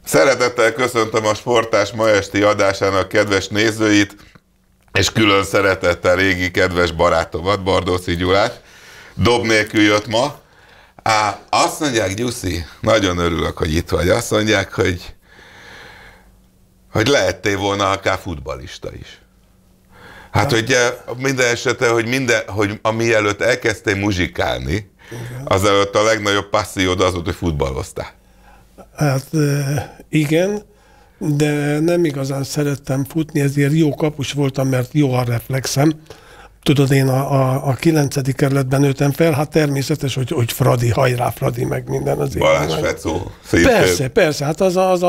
Szeretettel köszöntöm a Sportás ma esti adásának kedves nézőit, és külön szeretettel régi kedves barátomat, Bardóczy Gyulát. Dob nélkül jött ma. Azt mondják, Gyuszi, nagyon örülök, hogy itt vagy. Azt mondják, hogy lehettél volna akár futballista is. Hát, hogy minden esetre, hogy mielőtt elkezdtél muzsikálni, azelőtt a legnagyobb passziód az volt, hogy futballoztál. Hát igen, de nem igazán szerettem futni, ezért jó kapus voltam, mert jó a reflexem. Tudod, én a 9. kerületben nőttem fel, hát természetes, hogy Fradi, hajrá Fradi, meg minden az Balázs Fecó. Persze, hát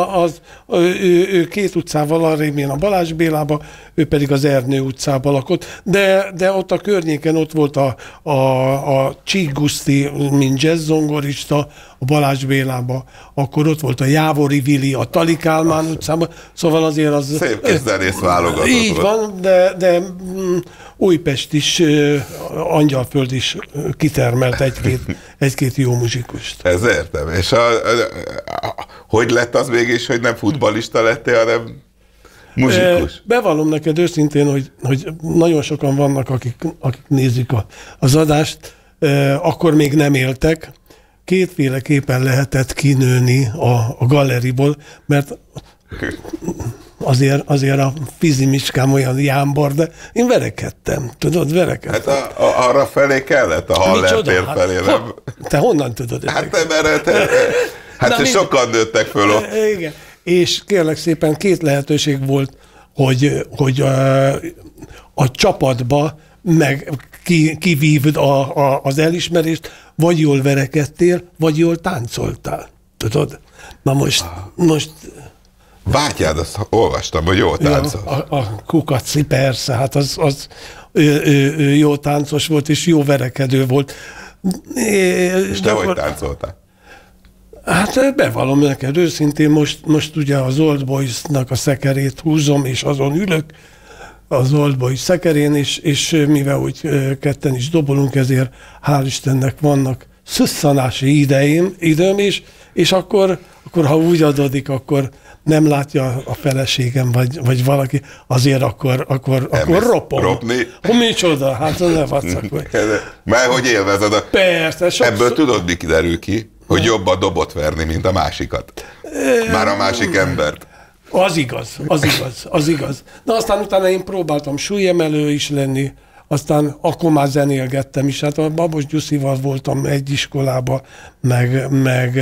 ő 2 utcával arrébb, én a Balázs Bélába, ő pedig az Ernő utcában lakott, de ott a környéken ott volt a Csík Guszti, mint jazzzongorista, a Balázs Bélába, akkor ott volt a Jávori Vili, a Tali Kálmán utcában, szóval azért az... Szép kis zenész válogatott. Így van, de Újpest is, Angyalföld is kitermelt egy-két jó muzsikust. Ez értem. És hogy lett az mégis, hogy nem futballista lettél, hanem muzsikus? Bevallom neked őszintén, hogy nagyon sokan vannak, akik nézik az adást, akkor még nem éltek. Kétféleképpen lehetett kinőni a galeriból, mert azért a fizimiskám olyan jámbor, de én verekedtem, tudod, verekedtem. Hát arra felé kellett, a Haller tér felé, nem? Te honnan tudod? Hát sokan nőttek föl ott. Igen, és kérlek szépen 2 lehetőség volt, hogy a csapatba meg kivívd az elismerést, vagy jól verekedtél, vagy jól táncoltál. Tudod? Na most... Bátyád, azt olvastam, hogy jól táncol. A Kukaci, persze, hát ő jó táncos volt, és jó verekedő volt. És te hogy táncoltál? Hát bevallom neked őszintén, most ugye az Old Boys-nak a szekerét húzom, és azon ülök, az Old Boys szekerén, és mivel úgy ketten is dobolunk, ezért hál' Istennek vannak szusszanási időm is, és akkor ha úgy adódik, akkor nem látja a feleségem, vagy valaki, azért akkor ropom. Ropni? Micsoda? Hát ne vacak vagy. Mert hogy élvezed Persze. Ebből tudod, mi kiderül ki? Hogy jobb a dobot verni, mint a másikat. Már a másik embert. Az igaz. Na aztán utána én próbáltam súlyemelő is lenni, aztán akkor már zenélgettem is. Hát a Babos Gyuszival voltam egy iskolába, meg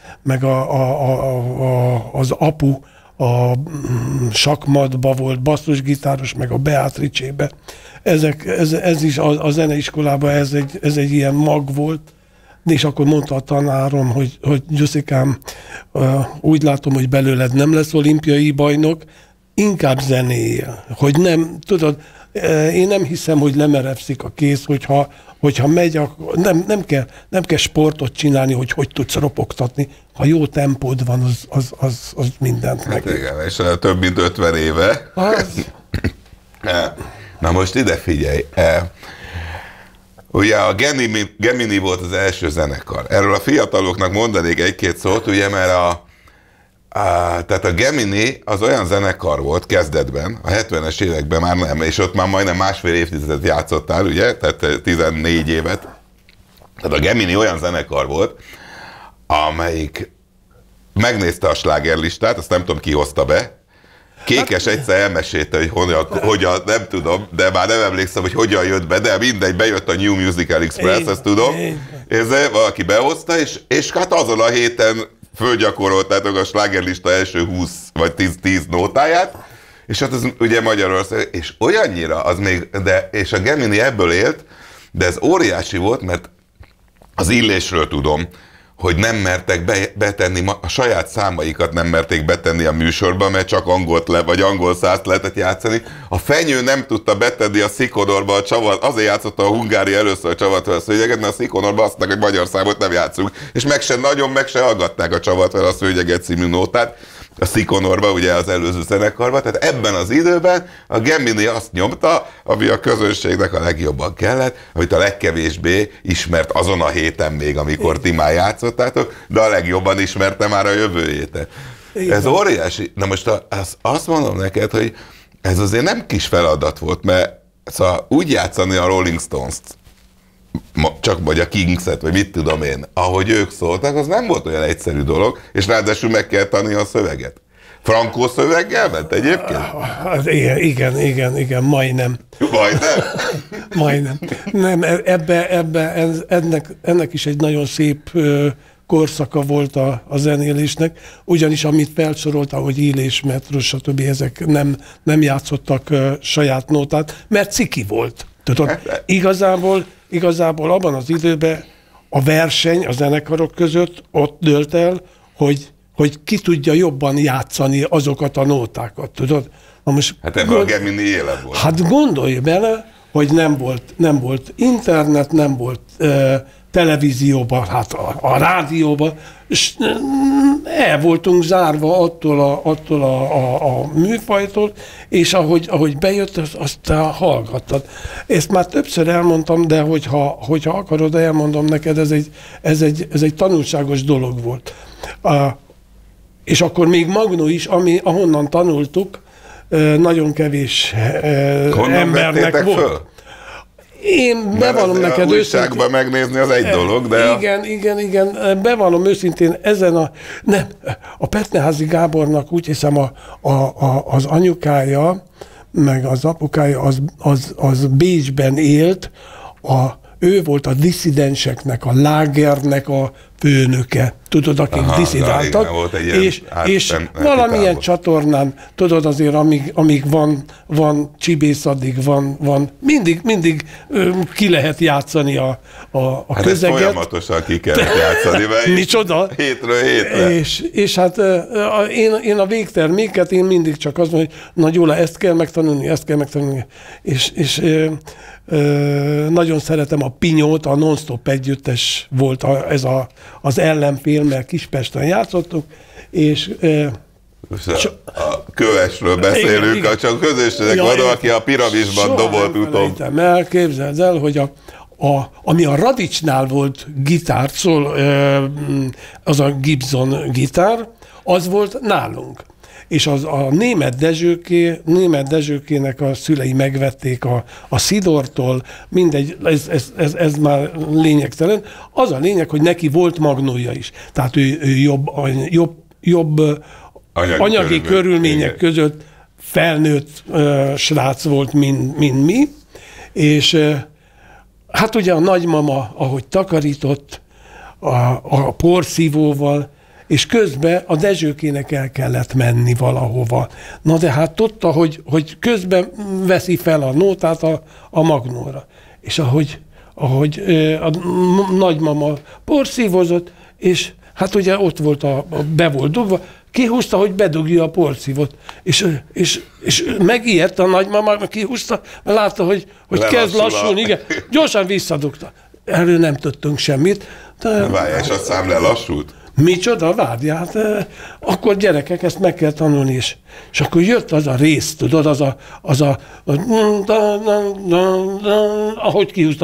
az apu a sakmatba volt basszusgitáros, meg a Beatrice-be. Ez is a zeneiskolában ez egy ilyen mag volt. És akkor mondta a tanárom, hogy Gyuszikám, úgy látom, hogy belőled nem lesz olimpiai bajnok, inkább zenéjél. Hogy nem, tudod, én nem hiszem, hogy lemerevszik a kéz, hogyha megy, nem kell sportot csinálni, hogy tudsz ropogtatni. Ha jó tempód van, az mindent meg. Hát igen, és több mint 50 éve. Na most ide figyelj. Ugye a Gemini volt az első zenekar. Erről a fiataloknak mondanék 1-2 szót, ugye, mert tehát a Gemini az olyan zenekar volt kezdetben, a 70-es években már nem, és ott már majdnem 1,5 évtizedet játszottál, ugye, tehát 14 évet. Tehát a Gemini olyan zenekar volt, amelyik megnézte a slágerlistát, azt nem tudom, ki hozta be. Kékes egyszer elmesélte, hogy nem tudom, de már nem emlékszem, hogy hogyan jött be, de mindegy, bejött a New Musical Express, ezt tudom. Valaki behozta, és hát azon a héten fölgyakoroltátok a slágerlista első 20 vagy 10 nótáját, és hát ez ugye Magyarország, és olyannyira, és a Gemini ebből élt, de ez óriási volt, mert az Illésről tudom, hogy nem mertek betenni, a saját számaikat nem merték betenni a műsorba, mert csak angol százt lehetett játszani. A Fenyő nem tudta betenni a Szikonorba a csavat, azért játszotta a Hungária először a Csavatválasz szőnyeget, mert a Szikonorba azt mondták, hogy magyar számot nem játszunk. És meg se hallgatták a Csavatválasz szőnyeget című nótát a Szikonorba, ugye az előző zenekarba. Tehát ebben az időben a Gemini azt nyomta, ami a közönségnek a legjobban kellett, amit a legkevésbé ismert azon a héten még, amikor ti már játszottátok, de a legjobban ismerte már a jövő héten. Ez óriási. Na most azt mondom neked, hogy ez azért nem kis feladat volt, mert szóval úgy játszani a Rolling Stones-t, csak vagy a Kings-et, vagy mit tudom én, ahogy ők szóltak, az nem volt olyan egyszerű dolog, és ráadásul meg kell tanulni a szöveget. Frankó szöveggel ment egyébként? Igen, majdnem. Majdnem. Nem, ennek is egy nagyon szép korszaka volt a zenélésnek, ugyanis amit felsorolta, hogy Illés, Metros, stb. Ezek nem játszottak saját nótát, mert ciki volt. Tudod, igazából abban az időben a verseny a zenekarok között ott dőlt el, hogy ki tudja jobban játszani azokat a nótákat, tudod? Na most hát ebben a Gemini élet volt. Hát gondolj bele, hogy nem volt internet, nem volt televízióban, hát a rádióban, és el voltunk zárva attól a műfajtól, és ahogy bejött, azt hallgattad. Ezt már többször elmondtam, de hogyha akarod, elmondom neked, ez egy tanulságos dolog volt. És akkor még Magnó is, ahonnan tanultuk, nagyon kevés embernek volt. Föl? Én bevallom neked őszintén. Megnézni az egy dolog, de... Igen, bevallom őszintén, a Petneházy Gábornak úgy hiszem az anyukája, meg az apukája, az Bécsben élt, ő volt a disszidenseknek, a lágernek a főnöke, tudod, akik disszidáltak, és valamilyen csatornán, tudod, azért amíg van csibész, addig van mindig ki lehet játszani a közeget. Ezt folyamatosan ki kellett játszani, micsoda? Hétről hétre. És hát én a végterméket, én mindig csak azt mondom, hogy na Gyula, ezt kell megtanulni, és nagyon szeretem a Pinyót, a Non-Stop együttes volt az ellenfél, mert Kispesten játszottuk, és... a Kövesről beszélünk, igen. Csak közösségnek van, aki a piramisban dobolt utom. Képzeld el, hogy ami a Radicsnál volt gitár, az a Gibson gitár, az volt nálunk. És a német Dezsőkének a szülei megvették a Szidortól, mindegy, ez már lényegtelen. Az a lényeg, hogy neki volt magnója is. Tehát ő jobb anyagi körülmények között felnőtt srác volt, mint mi. És hát ugye a nagymama, ahogy takarított a porszívóval, és közben a Dezsőkének el kellett menni valahova. Na de hát tudta, hogy közben veszi fel a nótát a magnóra. És ahogy a nagymama porszívozott, és hát ugye ott volt be volt dugva, kihúzta, hogy bedugja a porszívót. És megijedt a nagymama, kihúzta, mert látta, hogy kezd lassulni. Igen, gyorsan visszadugta. Erről nem tudtunk semmit. Várjál, és a szám lelassult? Micsoda, várj, hát akkor gyerekek, ezt meg kell tanulni is. És akkor jött az a rész, tudod, ahogy kihúzta.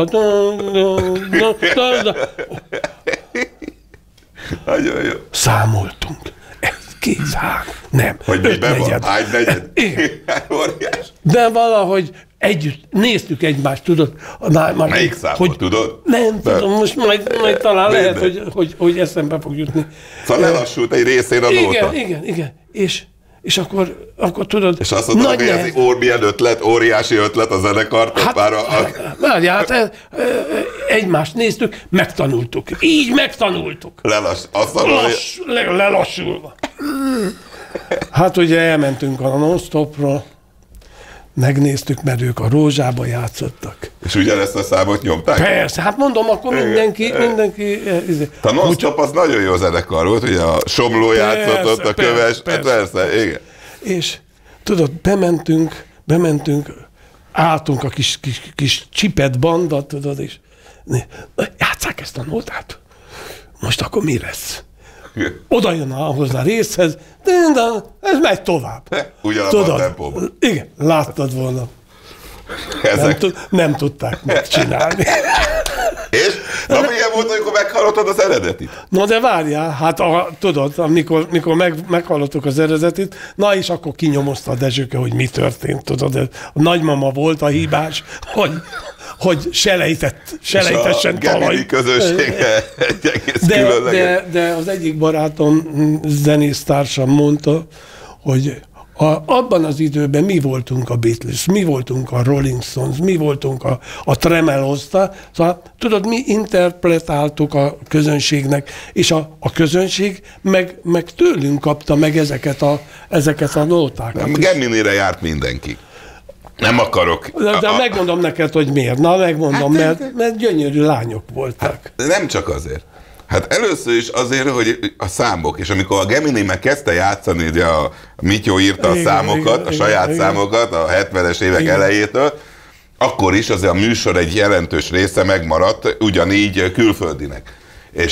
Nagyon jó. Számoltunk. Kéz, nem. Hogy mi be van? Hány negyed? De valahogy együtt néztük egymást, tudod? Melyik számot tudod? Nem tudom, most majd talán lehet, hogy eszembe fog jutni. Szóval lelassult egy részén a nóta. Igen. És akkor tudod... És azt mondod, hogy ez milyen ötlet, óriási ötlet a zenekartól? Hát egymást néztük, megtanultuk. Így megtanultuk. Lelassulva. Hát ugye elmentünk a Non-Stopra, megnéztük, mert ők a Rózsába játszottak. És ugyanezt a számot nyomták? Persze, hát mondom, akkor mindenki... A Non-Stop az nagyon jó zenekar volt, ugye a Somló játszott ott, a Köves, persze, igen. És tudod, bementünk, álltunk a kis csipet banda, tudod, és játsszák ezt a nótát. Most akkor mi lesz? Oda jön ahhoz a részhez, de ez megy tovább. Ugyanabban a tempóban. Igen, láttad volna. Nem tudták megcsinálni. És? Na milyen volt, amikor meghallottad az eredetit? Na de várjál, hát tudod, amikor meghallottuk az eredetit, na és akkor kinyomozta a Dezsőke, hogy mi történt, tudod, a nagymama volt a hibás, hogy selejtessen talaj. A Gemini közössége egy egész különleges. De az egyik barátom, zenésztársam mondta, hogy abban az időben mi voltunk a Beatles, mi voltunk a Rolling Stones, mi voltunk a Tremelosta, szóval tudod, mi interpretáltuk a közönségnek, és a közönség meg tőlünk kapta meg ezeket a nótákat. Geminire járt mindenki. Nem akarok. De megmondom neked, hogy miért. Na, megmondom, mert gyönyörű lányok voltak. Nem csak azért. Hát először is azért, hogy a számok, és amikor a Gemini meg kezdte játszani, ugye a Mityó írta a számokat, a saját számokat a 70-es évek elejétől, akkor is azért a műsor egy jelentős része megmaradt ugyanígy külföldinek. És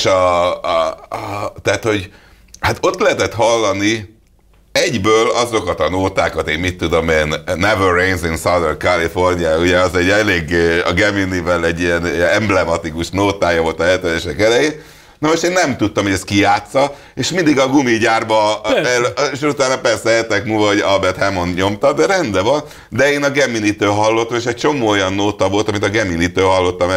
tehát, hogy hát ott lehetett hallani egyből azokat a nótákat, én mit tudom én, Never Rains in Southern California, ugye az egy elég a Geminivel egy ilyen emblematikus nótája volt a 70-esek elején. Na most én nem tudtam, hogy ez ki játsza, és mindig a gumigyárba, és utána persze hetek múlva, hogy Albert Hammond nyomta, de rendben van, de én a Geminitől hallottam, és egy csomó olyan nóta volt, amit a Geminitől hallottam,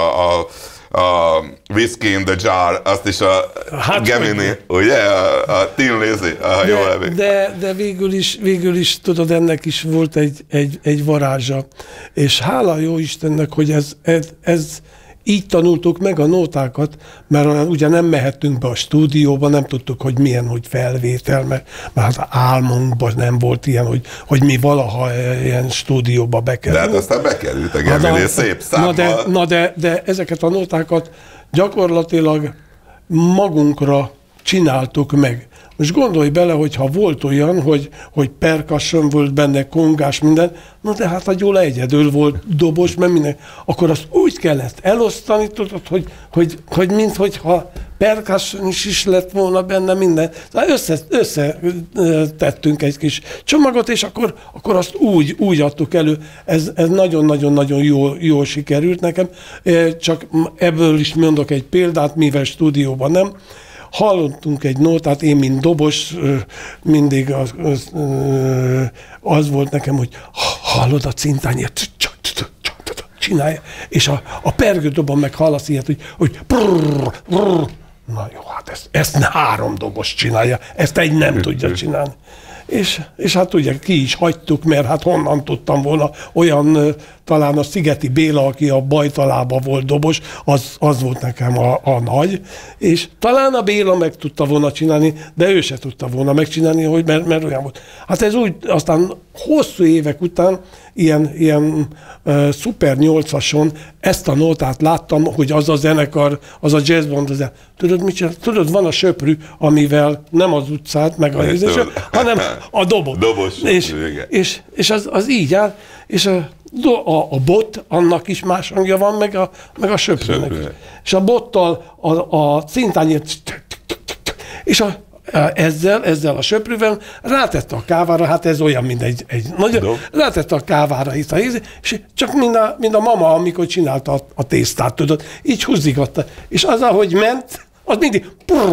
a Whiskey in the Jar, azt is a Gemini, ugye? A Tin Lizzy, jól emlékszem. De végül is, tudod, ennek is volt egy varázsa. És hála jó Istennek, hogy ez így tanultuk meg a nótákat, mert ugye nem mehettünk be a stúdióba, nem tudtuk, hogy milyen, hogy felvétel, mert hát álmunkban nem volt ilyen, hogy mi valaha ilyen stúdióba bekerülünk. De hát aztán bekerült a Gemini szép számmal. De ezeket a nótákat gyakorlatilag magunkra csináltuk meg. Most gondolj bele, hogyha volt olyan, hogy percussion volt benne, kongás, minden, na de hát a Gyula egyedül volt dobos, mert minden, akkor azt úgy kellett elosztani, tudod, hogy minthogyha percussion is lett volna benne minden. Összetettünk egy kis csomagot, és akkor azt úgy adtuk elő. Ez nagyon-nagyon-nagyon jól sikerült nekem. Csak ebből is mondok egy példát, mivel stúdióban nem. Hallottunk egy nótát, én, mint dobos, mindig az volt nekem, hogy hallod a cintányért, csinálja, és a pergődobban meg hallasz ilyet, hogy na jó, hát ezt 3 dobos csinálja, ezt egy nem tudja csinálni. És hát ugye ki is hagytuk, mert hát honnan tudtam volna, olyan talán a Szigeti Béla, aki a Bajtalában volt dobos, az volt nekem a nagy, és talán a Béla meg tudta volna csinálni, de ő se tudta volna megcsinálni, mert olyan volt. Hát ez úgy, aztán hosszú évek után ilyen Super 8-ason ezt a nótát láttam, hogy az a zenekar, az a jazzband, tudod mit csinál? Tudod, van a söprű, amivel nem az utcát, meg a nézésre, hanem a dobot. Dobos. És az így áll, és a bot, annak is más hangja van, meg a söprűnek. És a bottal a cintányért, és ezzel a söprűvel rátette a kávára, hát ez olyan, mint egy nagy, rátette a kávára itt és csak mind a mama, amikor csinálta a tésztát, tudod, így húzigatta. És az, ahogy ment, az mindig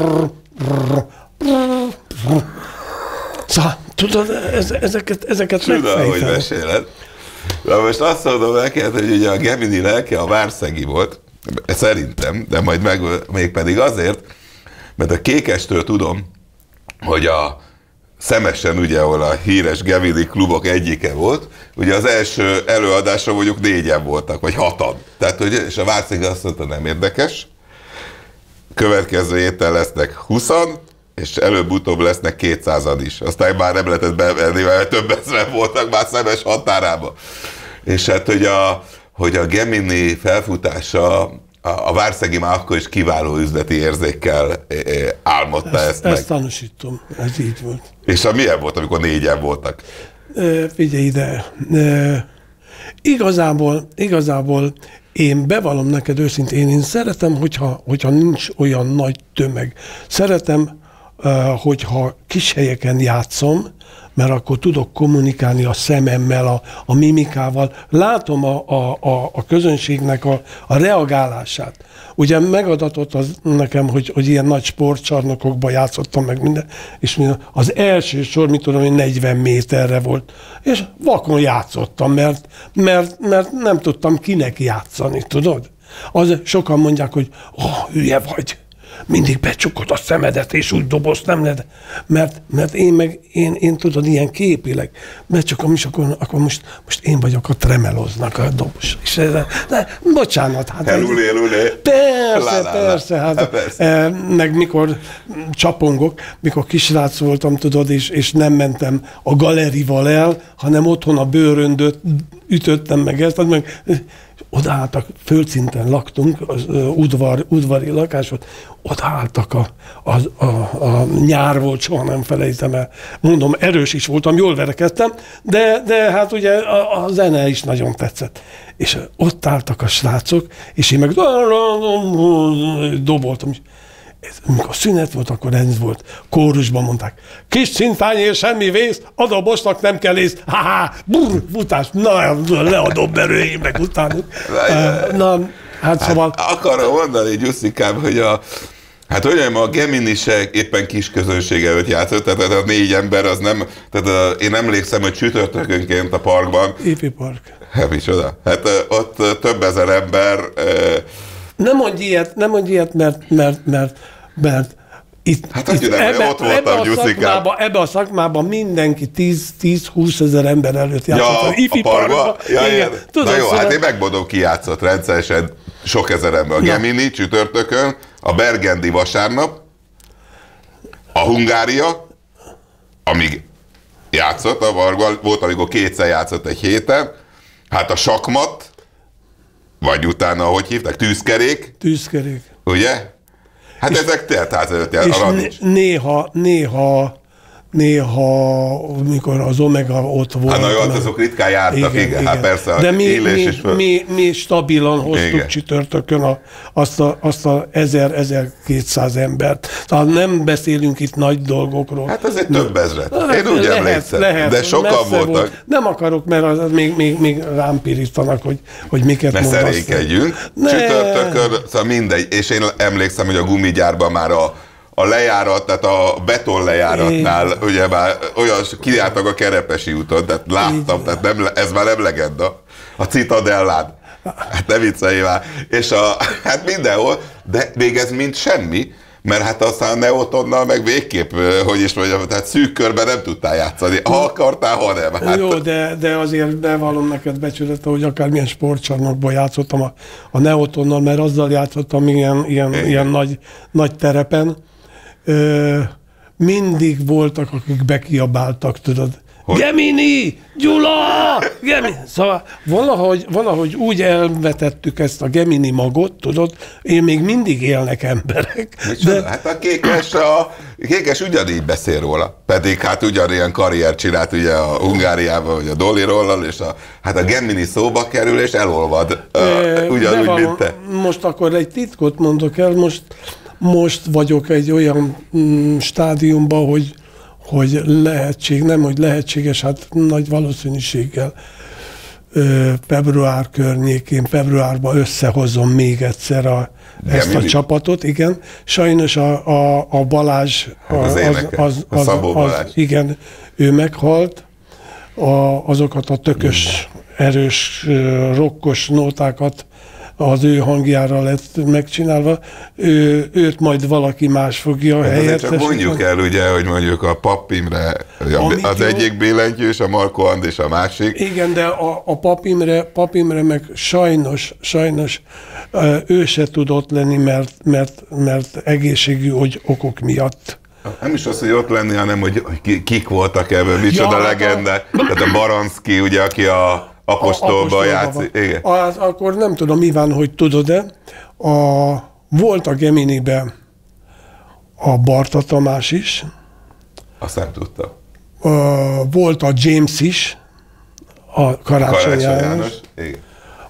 szóval, tudod, ezeket megfejtem. Hogy meséled. Na most azt mondom neked, hogy ugye a Gemini lelke a várszegi volt, szerintem, de majd mégpedig azért, mert a Kékestől tudom, hogy a Szemesen, ugye, ahol a híres Gemini klubok egyike volt, ugye az első előadásra mondjuk 4-en voltak, vagy 6-an. Tehát, hogy, és a várszegi azt mondta, nem érdekes, következő héten lesznek 20-an, és előbb-utóbb lesznek 200-an is. Aztán már nem lehetett bevenni, mert több ezeren voltak már Szemes határában. És hát, hogy a Gemini felfutása, a várszegi már akkor is kiváló üzleti érzékkel álmodta ezt meg. Ezt tanúsítom, ez így volt. És milyen volt, amikor 4-en voltak? Figyelj ide, igazából én bevallom neked őszintén, én szeretem, hogyha nincs olyan nagy tömeg. Szeretem, hogyha kis helyeken játszom, mert akkor tudok kommunikálni a szememmel, a mimikával. Látom a közönségnek a reagálását. Ugye megadatott az nekem, hogy ilyen nagy sportcsarnokokban játszottam meg minden, és az első sor, mit tudom, hogy 40 méterre volt. És vakon játszottam, mert nem tudtam kinek játszani, tudod? Sokan mondják, hogy hülye vagy, mindig becsukod a szemedet, és úgy dobozt nem lehet. Mert én tudod, ilyen képileg, becsukom, és akkor most én vagyok a tremeloznak a dobos. És bocsánat. Hát elulé. Persze, hát persze. Meg mikor csapongok, mikor kisrác voltam, tudod, és nem mentem a galerival el, hanem otthon a bőröndöt ütöttem meg ezt, meg odaálltak, földszinten laktunk, az udvari lakás volt, odaálltak a nyár volt, soha nem felejtem el. Mondom, erős is voltam, jól verekedtem, de hát ugye a zene is nagyon tetszett. És ott álltak a srácok, és én meg doboltam. Amikor szünet volt, akkor ez volt. Kórusban mondták, kis cintányér, semmi vész, a dobosnak nem kell ész. Burr, futás, le a dobberőjének utánuk. Hát szóval... Akarom mondani, Gyuszikám, hogy hát olyan, a Gemini se éppen kis közönsége előtt játszott, tehát a 4 ember az nem, tehát én emlékszem, hogy csütörtökönként a parkban. Ifi Park. Hát micsoda? Hát ott több ezer ember... Nem mondj ilyet, mert itt, hát ott voltam, Gyuszikám. Ebbe a szakmában mindenki 10-20 ezer ember előtt játszott. Ja, Ifi Parkban. Na jó, hát én megmondom, ki játszott rendszeresen sok ezer ember. A Gemini csütörtökön, a Bergendi vasárnap, a Hungária, amíg játszott, volt, amikor 2-szer játszott egy héten, hát a sakmat, vagy utána, hogy hívták, tűzkerék. Tűzkerék. Ugye? Hát és ezek teltház előtt és néha, mikor az Omega ott volt. Hát na jó, azok ritkán jártak, igen. Hát persze, de mi stabilan hoztuk csütörtökön azt a 1000-1200 embert. Tehát nem beszélünk itt nagy dolgokról. Hát azért több ezret. Én úgy emlékszem, de sokan voltak. Nem akarok, mert az még rám pirítanak, hogy miket mondasz. Ne szerénkedjünk. Csütörtökön, szóval mindegy. És én emlékszem, hogy a gumigyárban már a lejárat, tehát a beton lejáratnál, ugye már olyan, kijártak a Kerepesi úton, tehát láttam, tehát ez már nem legenda. A Citadellán. Hát ne viccelj már. És hát mindenhol, de még ez mind semmi, mert hát aztán a Neotonnal meg végképp, hogy is mondjam, tehát szűk körben nem tudtál játszani. Ha akartál, ha nem. Hát... Jó, de azért bevallom neked becsületre, hogy akármilyen sportcsarnokban játszottam a Neotonnal, mert azzal játszottam ilyen nagy terepen. Mindig voltak, akik bekiabáltak, tudod. Hogy? Gemini! Gyula! Gemini! Szóval valahogy úgy elvetettük ezt a Gemini magot, tudod, én még mindig élnek emberek. De... Hát a Kékes ugyanígy beszél róla. Pedig hát ugyanilyen karriert csinált ugye a Hungáriában, vagy a Dolirollal, és hát a Gemini szóba kerül, és elolvad. Ugyanúgy, mint te. Most akkor egy titkot mondok el, most vagyok egy olyan stádiumban, hogy lehetséges, hát nagy valószínűséggel február környékén, februárban összehozom még egyszer ezt a csapatot, igen. Sajnos a Balázs, Szabó Balázs. Igen, ő meghalt. Azokat a tökös, erős, rokkos nótákat az ő hangjára lett megcsinálva, őt majd valaki más fogja helyettesíteni. Csak mondjuk el, ugye, hogy mondjuk a Papp Imre, az egyik billentyűs, a Marko Andis a másik. Igen, de a Papp Imre meg sajnos ő se tudott lenni, mert egészségügyi okok miatt. Nem is az, hogy ott lenni, hanem hogy kik voltak ebből, micsoda legendák. Tehát a Baranszki, ugye, aki a Apostolban játszik. Igen. Akkor nem tudom, Iván, hogy tudod-e, volt a Geminiben a Barta Tamás is. Azt nem tudtam. Volt a James is, a Karácsony János. Igen.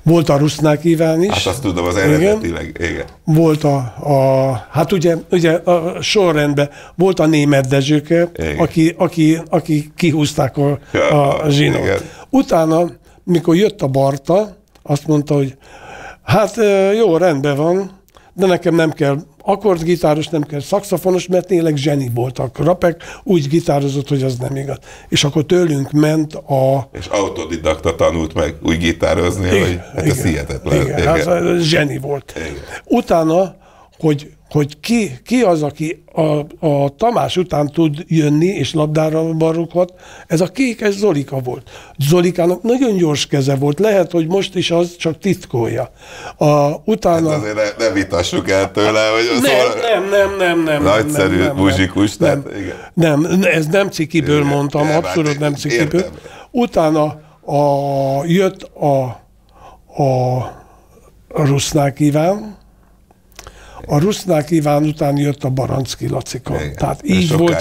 Volt a Rusznák Iván is. Hát azt tudom, az eredetileg, igen. Volt hát ugye a sorrendben volt a Németh Dezsőke, aki kihúzták a zsinót. Igen. Utána, mikor jött a Barta, azt mondta, hogy hát jó, rendben van, de nekem nem kell akkordgitáros, nem kell szaxofonos, mert tényleg zseni voltak. Rapek úgy gitározott, hogy az nem igaz. És akkor tőlünk ment És autodidakta tanult meg úgy gitározni, igen, hogy hát ez hihetetlen. Igen, igen. Hát zseni volt. Igen. Utána, hogy ki az, aki a Tamás után tud jönni, és labdára barukhat, ez a Kékes Zolika volt. Zolikának nagyon gyors keze volt, lehet, hogy most is az csak titkolja. Utána... Hát azért ne vitassuk el tőle, hogy nem. Nagyszerű muzsikus. Nem, ez nem cikiből mondtam, abszolút nem cikiből. Értem. Utána jött a Rusznák Iván. A Rusznák Iván után jött a Barancki Lacika. Igen. Tehát így volt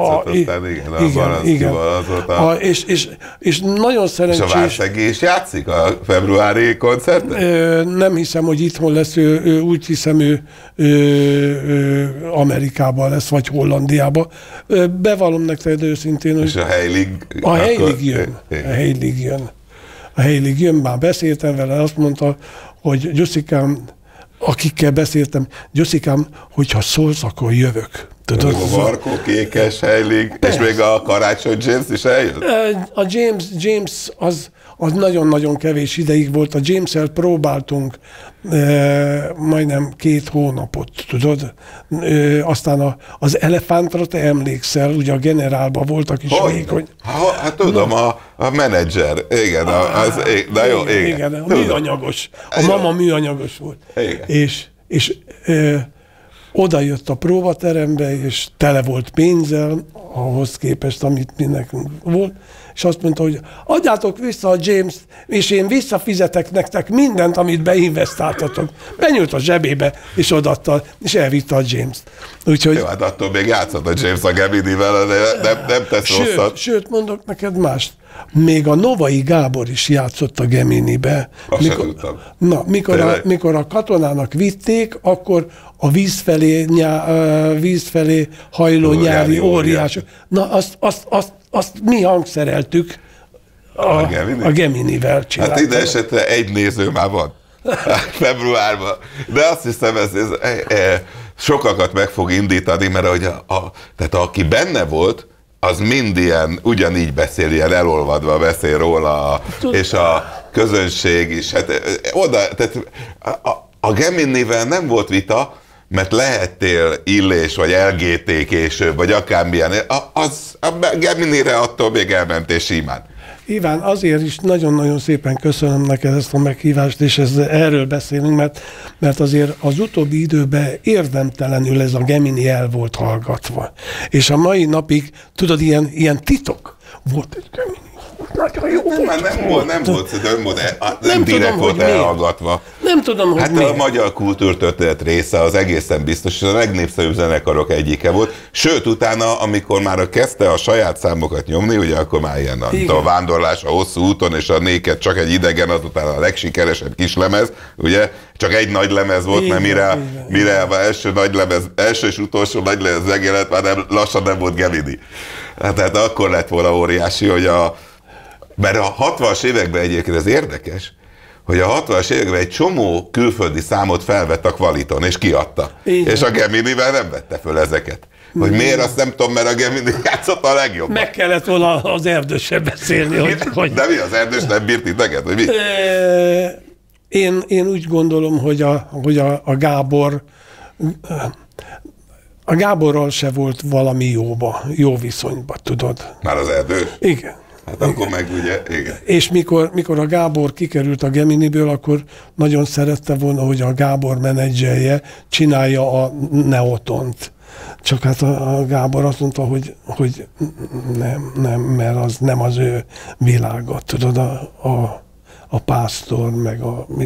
és nagyon szerencsés. És a Várszegi is játszik a februári koncerten? Nem hiszem, hogy itthon lesz, úgy hiszem ő Amerikában lesz, vagy Hollandiában. Bevallom neked őszintén, hogy... És a Heilig? A Heilig jön. A Heilig jön, már beszéltem vele, azt mondta, hogy Gyuszikám, akikkel beszéltem, Gyuszikám, hogyha szólsz, akkor jövök. Tudod, a Markó, Kékes, Heilig, és még a Karácsony James is eljött? A James az nagyon-nagyon kevés ideig volt. A James-el próbáltunk majdnem 2 hónapot, tudod? Aztán az Elefántra, te emlékszel, ugye a Generálban voltak is vékony. Hát tudom, a menedzser, igen, de jó, igen. A műanyagos, a mama műanyagos volt. Igen. És oda jött a próbaterembe, és tele volt pénzzel, ahhoz képest, amit mi nekünk volt, és azt mondta, hogy adjátok vissza a James-t, és én visszafizetek nektek mindent, amit beinvestáltatok. Benyújt a zsebébe, és odaadta, és elvitte a James-t. Úgyhogy... Jó, hát attól még játszott a James a Geminivel, de nem tesz rosszat. Sőt, mondok neked mást. Még a Novai Gábor is játszott a Geminibe. Mikor a katonának vitték, akkor a víz felé hajló nyári óriások. Na, azt mi hangszereltük a Geminivel csináltuk. Hát ide esetre egy néző már van februárban. De azt hiszem, ez sokakat meg fog indítani, mert tehát aki benne volt, az mind ugyanígy beszél, ilyen elolvadva beszél róla, és a közönség is. Hát tehát a Geminivel nem volt vita, mert lehettél Illés, vagy LGT később, vagy akármilyen. A Geminire attól még elmentél simán. Iván, azért is nagyon-nagyon szépen köszönöm neked ezt a meghívást, és erről beszélünk, mert azért az utóbbi időben érdemtelenül ez a Gemini el volt hallgatva. És a mai napig, tudod, ilyen titok volt egy Gemini. Nagyon jó nem direkt volt elhallgatva. Nem tudom, hogy hát a magyar kultúrtörténet része az egészen biztos, és a legnépszerűbb zenekarok egyike volt. Sőt, utána, amikor már kezdte a saját számokat nyomni, ugye akkor már ilyen a vándorlás a hosszú úton, és a Néked csak egy idegen, azután a legsikeresebb kislemez, ugye? Csak egy nagy lemez volt, mert mire az első és utolsó nagy lemez megjelent, már lassan nem volt Gemini. Tehát akkor lett volna óriási, hogy mert a 60-as években egyébként ez érdekes, hogy a 60-as években egy csomó külföldi számot felvett a Qualiton, és kiadta. Igen. És a Geminivel nem vette föl ezeket. Hogy miért, azt nem tudom, mert a Gemini játszott a legjobban. Meg kellett volna az Erdőssel beszélni. Hogy... De mi, az Erdős nem bírt titeket, vagy mi? Én úgy gondolom, hogy a Gábor... A Gáborral se volt valami jó viszonyban, tudod. Már az Erdős? Igen. Hát akkor meg ugye, igen. És mikor a Gábor kikerült a Geminiből, akkor nagyon szerette volna, hogy a Gábor menedzselje csinálja a Neotont. Csak hát a Gábor azt mondta, hogy nem, mert az nem az ő világa. Tudod, a Pásztor, meg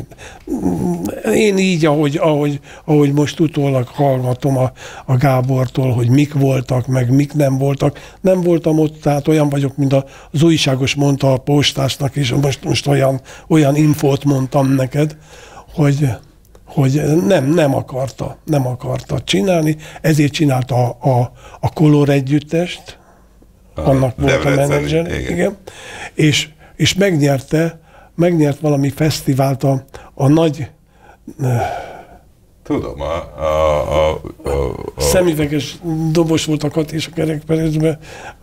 én így, ahogy most utólag hallgatom a Gábortól, hogy mik voltak, meg mik nem voltak. Nem voltam ott, tehát olyan vagyok, mint az újságos mondta a postásnak, és most olyan infót mondtam neked, hogy nem akarta csinálni, ezért csinálta a Color együttest, annak volt a menedzser, igen. És megnyert valami fesztivált a nagy... Tudom, szemüveges dobos volt a Kati és a Kerekperezben.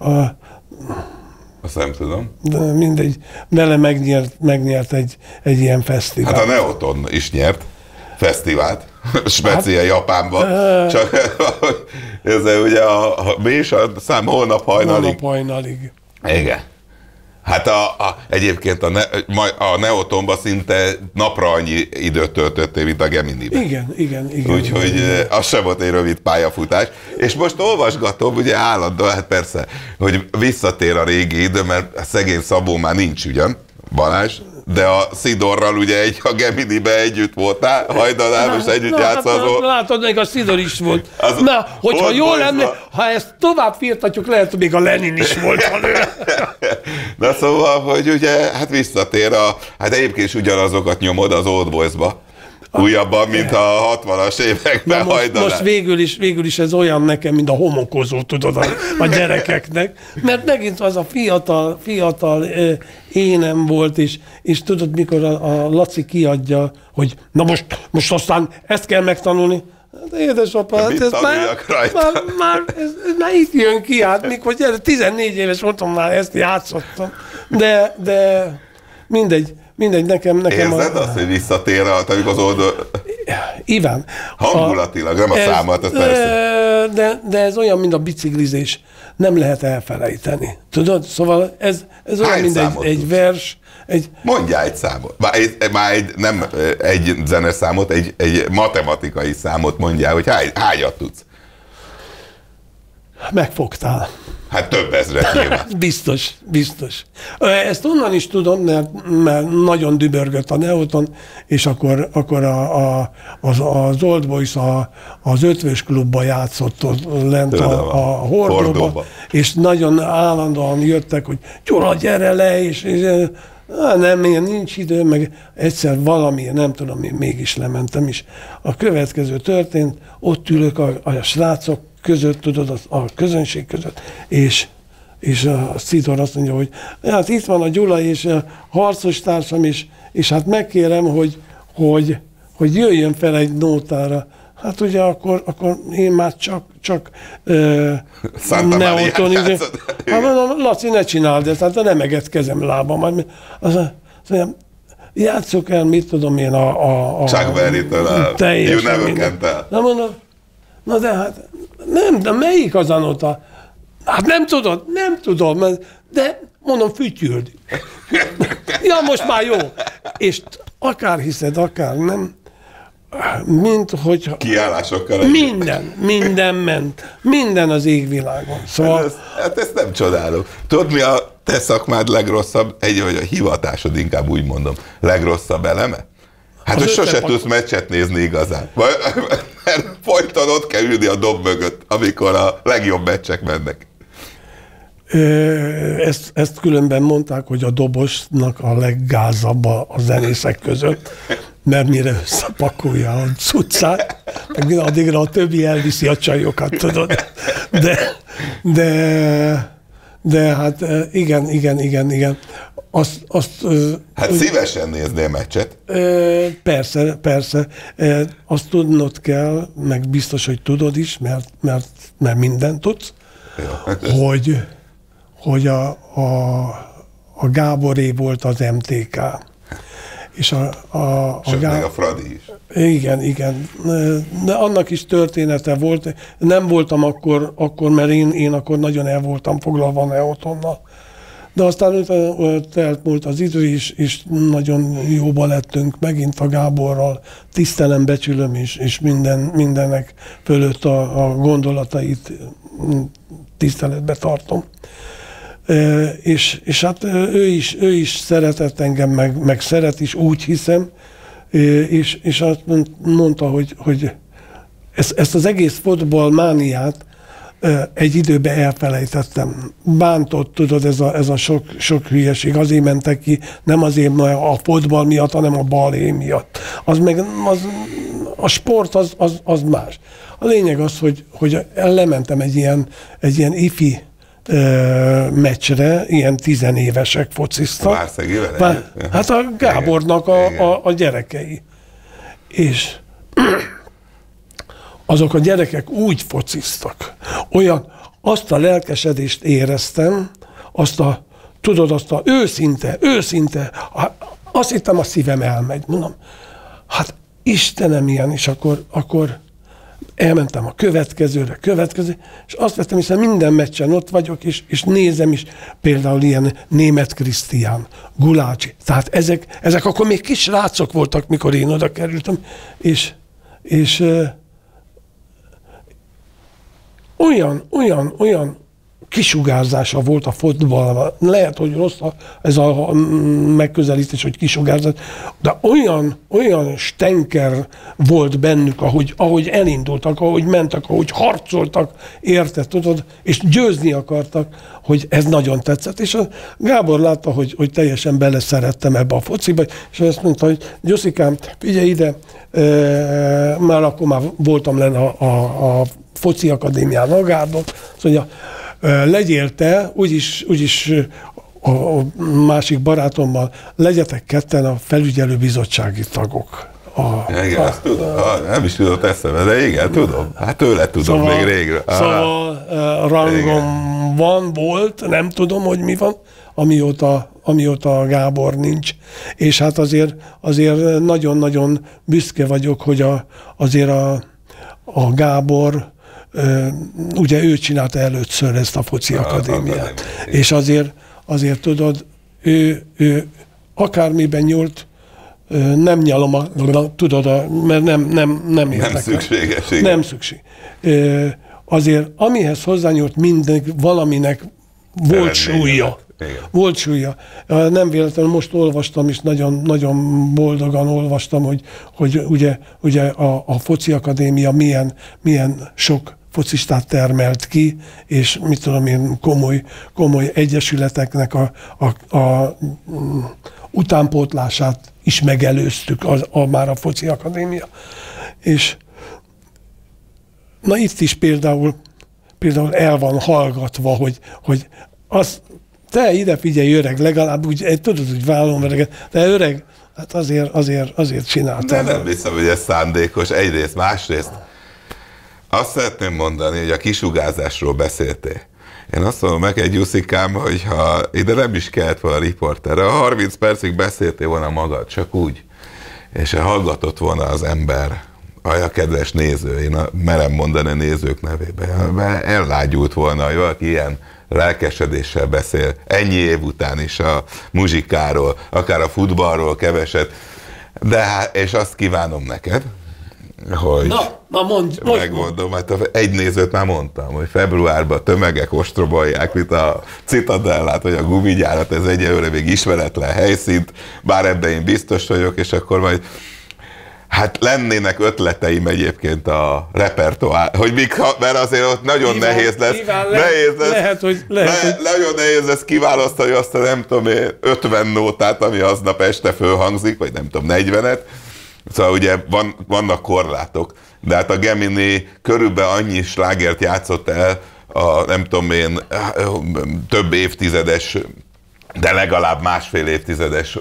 Azt nem tudom. De mindegy, vele megnyert egy ilyen fesztivált. Hát a Neoton is nyert fesztivált, speciál Japánban. Csak ez ugye mi is a szám holnap hajnalig. Igen. Hát egyébként a Neotonban szinte napra annyi időt töltöttél, mint a Geminiben. Igen. Úgyhogy az sem volt egy rövid pályafutás. És most olvasgatom, ugye állandóan, hát persze, hogy visszatér a régi idő, mert szegény Szabó már nincs ugyan, Balázs, de a Szidorral ugye a Geminiben együtt voltál, hajdanál, és együtt játszol. Látod, még a Szidor is volt. Na, hogyha jól lenne, ha ezt tovább firtatjuk, lehet, hogy még a Lenin is volt. Na szóval, hogy ugye, hát visszatér hát egyébként is ugyanazokat nyomod az Old Boys-ba. Újabban, mint a 60-as években hajdanál. Most végül is ez olyan nekem, mint a homokozó, tudod, a gyerekeknek. Mert megint az a fiatal énem volt, és tudod, mikor a Laci kiadja, hogy na most aztán ezt kell megtanulni. Hát édesapa, hát ez már itt jön ki, hát mikor 14 éves voltam, már ezt játszottam. De mindegy, nekem... Érzed azt, hogy visszatér amikor az oldal... Iván. Hangulatilag, nem a számot, ez persze. De ez olyan, mint a biciklizés. Nem lehet elfelejteni. Tudod? Szóval ez olyan, mint egy vers. Mondjál egy számot. Nem egy zeneszámot, egy matematikai számot mondjál, hogy hányat tudsz. Megfogtál. Hát több ezret nyilván. Biztos. Ezt onnan is tudom, mert nagyon dübörgött a Neoton, és akkor az Old Boys az Ötvös klubba játszott lent a Hordóba, és nagyon állandóan jöttek, hogy Gyula, gyere le, és nem, nincs idő, meg egyszer valamiért, nem tudom, én mégis lementem is. A következő történt, ott ülök a srácok között, tudod, a közönség között, és a Szidor azt mondja, hogy hát itt van a Gyula és a harcos társam, és hát megkérem, hogy jöjjön fel egy nótára. Hát ugye akkor én már csak Neoton. Hát mondom, Laci, ne csináld ezt, hát nem eget kezem lábam. Azt mondja, játsszuk el, mit tudom én, Chuck Berry-től a You Never Can Tell. Na mondom, na de hát nem, de melyik az a nota? Hát nem tudom, de mondom, fütyüld. Ja, most már jó. És akár hiszed, akár nem, mint hogy... Kiállásokkal. Minden ment. Minden az égvilágon. Szóval... Hát ezt nem csodálom. Tudod, mi a te szakmád legrosszabb, vagy a hivatásod, inkább úgy mondom, legrosszabb eleme? Hát, hogy sose tudsz meccset nézni igazán. Mert folyton ott kell ülni a dob mögött, amikor a legjobb meccsek mennek. Ezt különben mondták, hogy a dobosnak a leggázabb a zenészek között, mert mire összepakolja a cuccát, meg addigra a többi elviszi a csajokat, tudod. De hát igen. Hát szívesen néznél meccset. Persze. Azt tudnod kell, meg biztos, hogy tudod is, mert mindent tudsz, hogy a Gáboré volt az MTK. És meg a Fradi is. Igen. De annak is története volt. Nem voltam akkor mert én akkor nagyon el voltam foglalva Neotonnal. De aztán telt múlt az idő is, és nagyon jóba lettünk megint a Gáborral. Tisztelem, becsülöm, és mindennek fölött a gondolatait tiszteletbe tartom. És hát ő is szeretett engem, meg szeret is, úgy hiszem, és azt mondta, hogy ezt az egész fotballmániát egy időben elfelejtettem. Bántott, tudod, ez a sok hülyeség. Azért mentek ki, nem azért a fotball miatt, hanem a balhé miatt. A sport az más. A lényeg az, hogy lementem egy ilyen ifi meccsre, ilyen 10 évesek fociztak. Hát a Gábornak a gyerekei. És azok a gyerekek úgy fociztak, azt a lelkesedést éreztem, azt a őszinte, azt hittem a szívem elmegy, mondom, hát Istenem ilyen, és akkor elmentem a következőre, és azt vettem, hiszen minden meccsen ott vagyok, és nézem is, például ilyen Németh Krisztián, Gulácsi, tehát ezek akkor még kis rácok voltak, mikor én oda kerültem, és olyan kisugárzása volt a fotballban. Lehet, hogy rossz ez a megközelítés, hogy kisugárzás, de olyan stenker volt bennük, ahogy elindultak, ahogy mentek, ahogy harcoltak, érted, tudod, és győzni akartak, hogy ez nagyon tetszett. És a Gábor látta, hogy teljesen beleszerettem ebbe a fociba, és azt mondta, hogy Gyoszikám, figyelj ide, már voltam lenne a Foci Akadémián Agárdon, azt mondja, legyél te, úgyis a másik barátommal, legyetek ketten a felügyelőbizottsági tagok. Igen, azt tudom. Nem is tudott eszembe, de igen, tudom. Hát tőle tudom még régről. Szóval rangom volt, nem tudom, hogy mi van, amióta a Gábor nincs. És hát azért nagyon-nagyon büszke vagyok, hogy azért a Gábor, ugye ő csinálta először ezt a Foci Akadémiát. És azért tudod, ő akármiben nyúlt, nem nyalom, tudod, mert nem érdekel. Nem szükséges. Nem szükség. Azért amihez hozzányúlt, mindig valaminek volt súlya. Volt súlya. Nem véletlenül most olvastam, és nagyon, nagyon boldogan olvastam, hogy ugye a Foci Akadémia milyen sok focistát termelt ki, és mit tudom én, komoly egyesületeknek a utánpótlását is megelőztük már a Foci Akadémia. És na itt is például el van hallgatva, hogy te ide figyelj, öreg, legalább úgy, tudod, hogy vállom öreget, de öreg, hát azért csináltam. De nem hiszem, hogy ez szándékos, egyrészt, másrészt. Azt szeretném mondani, hogy a kisugárzásról beszéltél. Én azt mondom neked, Gyuszikám, hogy ha ide nem is kellett volna riporterre, ha 30 percig beszéltél volna magad, csak úgy, és hallgatott volna az ember, a kedves néző, én merem mondani a nézők nevében, ellágyult volna, hogy valaki ilyen lelkesedéssel beszél, ennyi év után is a muzsikáról, akár a futballról keveset, de és azt kívánom neked, hogy mondj, megmondom, hát egy nézőt már mondtam, hogy februárban tömegek ostrobolják, mint a Citadellát, vagy a gumigyárat, ez egyelőre még ismeretlen helyszínt, bár ebben én biztos vagyok, és akkor majd hát lennének ötleteim egyébként a repertoár, hogy mert azért ott nagyon nehéz lesz. Nagyon nehéz lesz kiválasztani azt a nem tudom én 50 nótát, ami aznap este fölhangzik, vagy nem tudom 40-et. Szóval ugye vannak korlátok, de hát a Gemini körülbelül annyi slágert játszott el a nem tudom én több évtizedes, de legalább másfél évtizedes,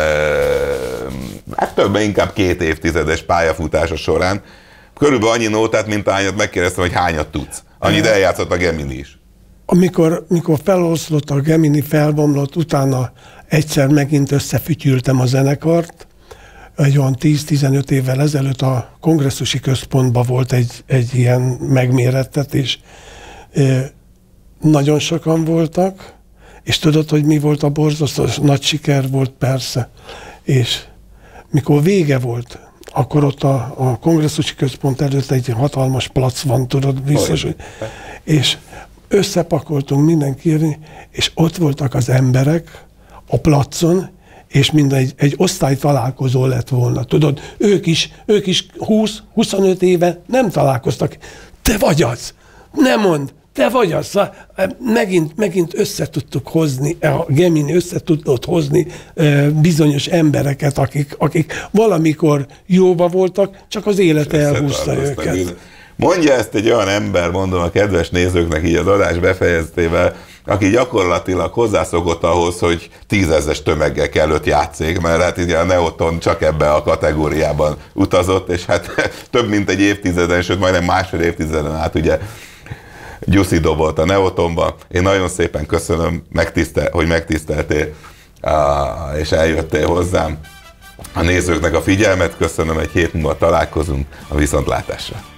hát többen inkább 2 évtizedes pályafutása során, körülbelül annyi nótát, mint ahányat megkérdeztem, hogy hányat tudsz. Annyit eljátszott a Gemini is. Amikor feloszlott a Gemini, felbomlott, utána egyszer megint összefütyültem a zenekart, egy olyan 10-15 évvel ezelőtt a kongresszusi központban volt egy ilyen megmérettetés. Nagyon sokan voltak, és tudod, hogy mi volt a borzasztó? Nagy siker volt persze. És mikor vége volt, akkor ott a kongresszusi központ előtt egy hatalmas plac van, tudod, biztos, hogy... És összepakoltunk mindenki, és ott voltak az emberek a placon, és egy osztály találkozó lett volna. Tudod, ők is 20-25 éve nem találkoztak. Te vagy az! Nem mondd! Te vagy az! Megint össze tudtuk hozni, a Gemini össze tudott hozni bizonyos embereket, akik valamikor jóba voltak, csak az élete elhúzta őket. Mondja ezt egy olyan ember, mondom a kedves nézőknek így az adás befejeztével, aki gyakorlatilag hozzászokott ahhoz, hogy 10 000-es tömeggel előtt játszék, mert hát ugye a Neoton csak ebbe a kategóriában utazott, és hát több mint egy évtizeden, sőt majdnem másfél évtizeden át ugye Gyuszi dobolt a Neotonba. Én nagyon szépen köszönöm, hogy megtiszteltél, és eljöttél hozzám. A nézőknek a figyelmet köszönöm, egy hét múlva találkozunk, a viszontlátásra.